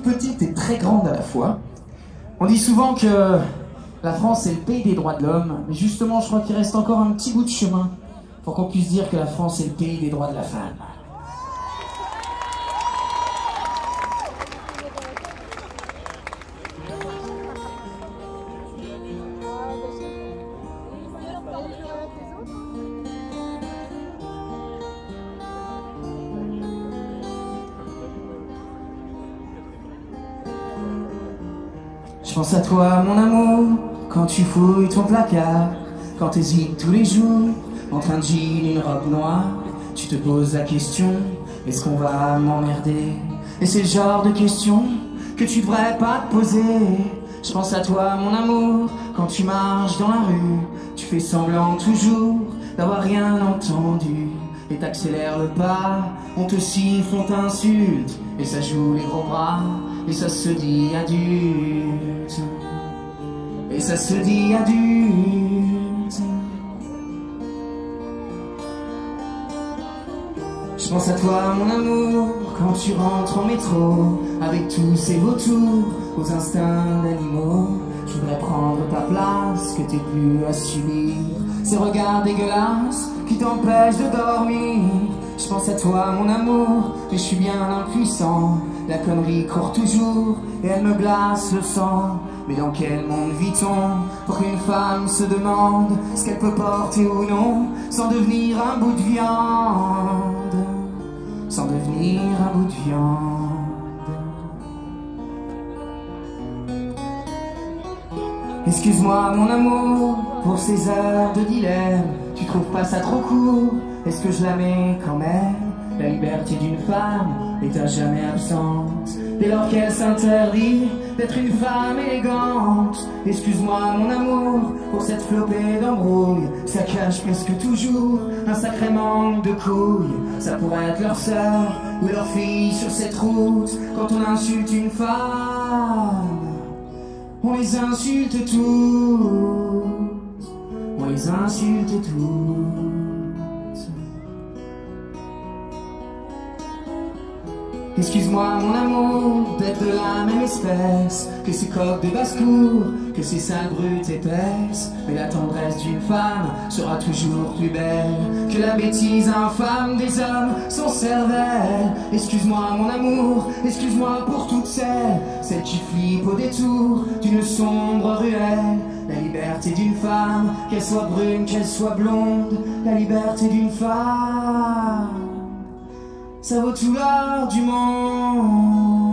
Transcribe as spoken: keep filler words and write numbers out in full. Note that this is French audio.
petite et très grande à la fois. On dit souvent que la France est le pays des droits de l'homme, mais justement je crois qu'il reste encore un petit bout de chemin pour qu'on puisse dire que la France est le pays des droits de la femme. Je pense à toi, mon amour, quand tu fouilles ton placard, quand t'hésites tous les jours, entre un jean et une robe noire, tu te poses la question, est-ce qu'on va m'emmerder? Et c'est le genre de question que tu devrais pas te poser. Je pense à toi, mon amour, quand tu marches dans la rue, tu fais semblant toujours d'avoir rien entendu, et t'accélères le pas, on te siffle, on t'insulte, et ça joue les gros bras, et ça se dit adulte, et ça se dit adulte. Je pense à toi, mon amour, quand tu rentres en métro, avec tous ces vautours, aux instincts d'animaux. Je voudrais prendre ta place, que t'aies plus à subir ces regards dégueulasses qui t'empêchent de dormir. Je pense à toi, mon amour, mais je suis bien impuissant. La connerie court toujours et elle me glace le sang. Mais dans quel monde vit-on pour qu'une femme se demande ce qu'elle peut porter ou non, sans devenir un bout de viande, sans devenir un bout de viande. Excuse-moi, mon amour, pour ces heures de dilemme. Tu trouves pas ça trop court? Est-ce que je la mets quand même? La liberté d'une femme est à jamais absente, dès lors qu'elle s'interdit d'être une femme élégante. Excuse-moi, mon amour, pour cette flopée d'embrouilles. Ça cache presque toujours un sacré manque de couilles. Ça pourrait être leur sœur ou leur fille sur cette route. Quand on insulte une femme, on les insulte toutes, on les insulte toutes. Excuse-moi, mon amour, d'être de la même espèce que ces coqs de basse-cour, que ces sales brutes épaisses. Mais la tendresse d'une femme sera toujours plus belle que la bêtise infâme des hommes sans cervelle. Excuse-moi, mon amour, excuse-moi pour toutes celles, celles qui flippent au détour d'une sombre ruelle. La liberté d'une femme, qu'elle soit brune, qu'elle soit blonde, la liberté d'une femme, ça vaut tout l'or du monde.